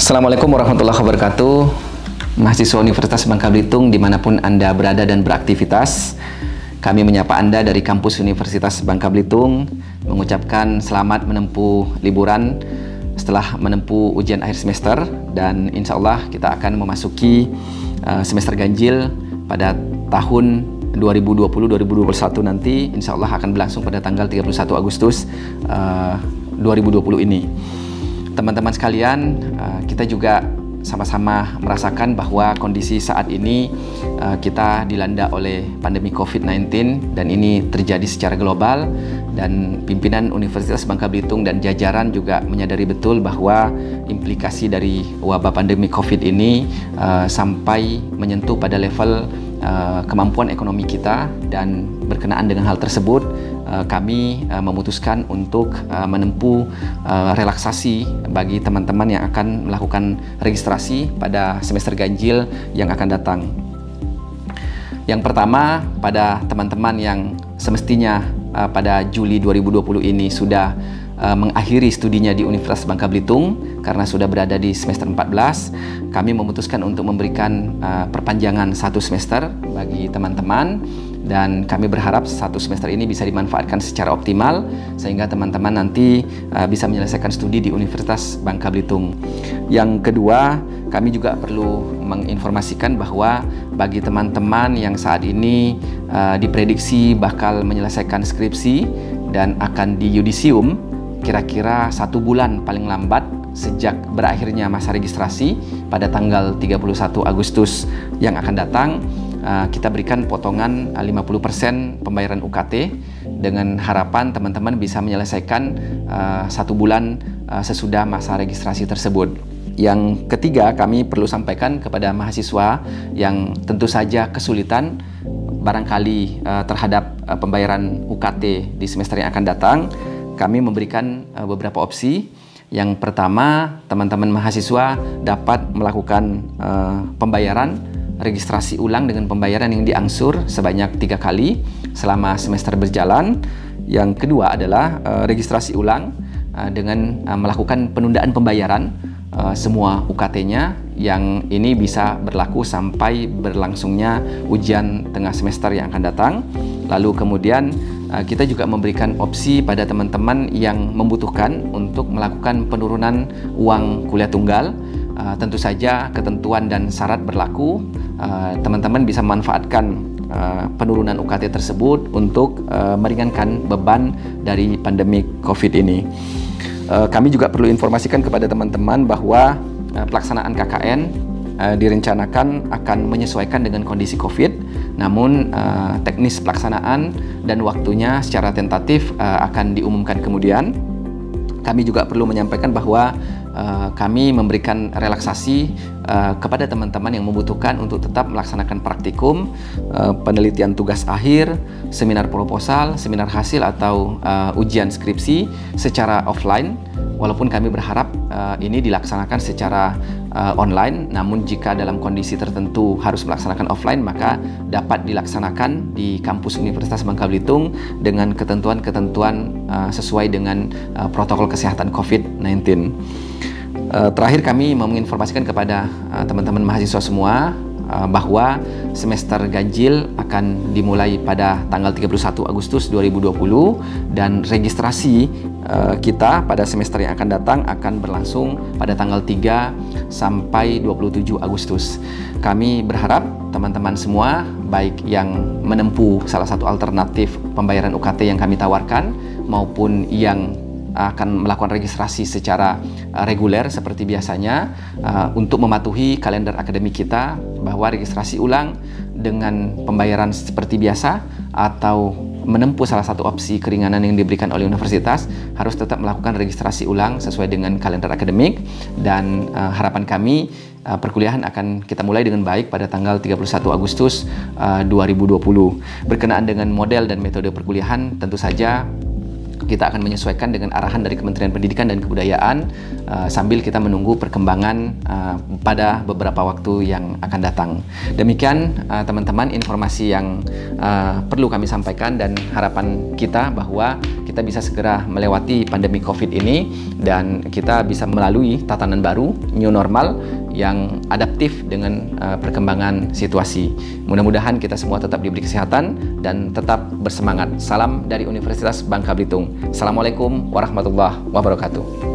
Assalamualaikum warahmatullahi wabarakatuh. Mahasiswa Universitas Bangka Belitung dimanapun Anda berada dan beraktivitas, kami menyapa Anda dari kampus Universitas Bangka Belitung, mengucapkan selamat menempuh liburan setelah menempuh ujian akhir semester, dan insya Allah kita akan memasuki semester ganjil pada tahun 2020-2021 nanti. Insya Allah akan berlangsung pada tanggal 31 Agustus 2020 ini. Teman-teman sekalian, kita juga sama-sama merasakan bahwa kondisi saat ini kita dilanda oleh pandemi COVID-19, dan ini terjadi secara global, dan pimpinan Universitas Bangka Belitung dan jajaran juga menyadari betul bahwa implikasi dari wabah pandemi COVID ini sampai menyentuh pada level kemampuan ekonomi kita, dan berkenaan dengan hal tersebut kami memutuskan untuk menempuh relaksasi bagi teman-teman yang akan melakukan registrasi pada semester ganjil yang akan datang. Yang pertama, pada teman-teman yang semestinya pada Juli 2020 ini sudah mengakhiri studinya di Universitas Bangka Belitung karena sudah berada di semester 14, kami memutuskan untuk memberikan perpanjangan satu semester bagi teman-teman, dan kami berharap satu semester ini bisa dimanfaatkan secara optimal sehingga teman-teman nanti bisa menyelesaikan studi di Universitas Bangka Belitung. Yang kedua, kami juga perlu menginformasikan bahwa bagi teman-teman yang saat ini diprediksi bakal menyelesaikan skripsi dan akan di yudisium kira-kira 1 bulan paling lambat sejak berakhirnya masa registrasi pada tanggal 31 Agustus yang akan datang, kita berikan potongan 50% pembayaran UKT dengan harapan teman-teman bisa menyelesaikan 1 bulan sesudah masa registrasi tersebut. Yang ketiga, kami perlu sampaikan kepada mahasiswa yang tentu saja kesulitan barangkali terhadap pembayaran UKT di semester yang akan datang. Kami memberikan beberapa opsi. Yang pertama, teman-teman mahasiswa dapat melakukan pembayaran registrasi ulang dengan pembayaran yang diangsur sebanyak 3 kali selama semester berjalan. Yang kedua adalah registrasi ulang dengan melakukan penundaan pembayaran semua UKT-nya, yang ini bisa berlaku sampai berlangsungnya ujian tengah semester yang akan datang. Lalu kemudian kita juga memberikan opsi pada teman-teman yang membutuhkan untuk melakukan penurunan uang kuliah tunggal. Tentu saja ketentuan dan syarat berlaku. Teman-teman bisa memanfaatkan penurunan UKT tersebut untuk meringankan beban dari pandemi COVID ini. Kami juga perlu informasikan kepada teman-teman bahwa pelaksanaan KKN direncanakan akan menyesuaikan dengan kondisi COVID, namun teknis pelaksanaan dan waktunya secara tentatif akan diumumkan kemudian. Kami juga perlu menyampaikan bahwa kami memberikan relaksasi kepada teman-teman yang membutuhkan untuk tetap melaksanakan praktikum, penelitian tugas akhir, seminar proposal, seminar hasil atau ujian skripsi secara offline. Walaupun kami berharap ini dilaksanakan secara online, namun jika dalam kondisi tertentu harus melaksanakan offline, maka dapat dilaksanakan di kampus Universitas Bangka Belitung dengan ketentuan-ketentuan sesuai dengan protokol kesehatan COVID-19. Terakhir, kami mau menginformasikan kepada teman-teman mahasiswa semua bahwa semester ganjil akan dimulai pada tanggal 31 Agustus 2020, dan registrasi kita pada semester yang akan datang akan berlangsung pada tanggal 3 sampai 27 Agustus. Kami berharap teman-teman semua, baik yang menempuh salah satu alternatif pembayaran UKT yang kami tawarkan maupun yang akan melakukan registrasi secara reguler seperti biasanya, untuk mematuhi kalender akademik kita bahwa registrasi ulang dengan pembayaran seperti biasa atau menempuh salah satu opsi keringanan yang diberikan oleh universitas harus tetap melakukan registrasi ulang sesuai dengan kalender akademik. Dan harapan kami perkuliahan akan kita mulai dengan baik pada tanggal 31 Agustus 2020. Berkenaan dengan model dan metode perkuliahan, tentu saja Kita akan menyesuaikan dengan arahan dari Kementerian Pendidikan dan Kebudayaan sambil kita menunggu perkembangan pada beberapa waktu yang akan datang. Demikian teman-teman informasi yang perlu kami sampaikan, dan harapan kita bahwa kita bisa segera melewati pandemi COVID ini dan kita bisa melalui tatanan baru, new normal, yang adaptif dengan perkembangan situasi. Mudah-mudahan kita semua tetap diberi kesehatan dan tetap bersemangat. Salam dari Universitas Bangka Belitung. Assalamualaikum warahmatullahi wabarakatuh.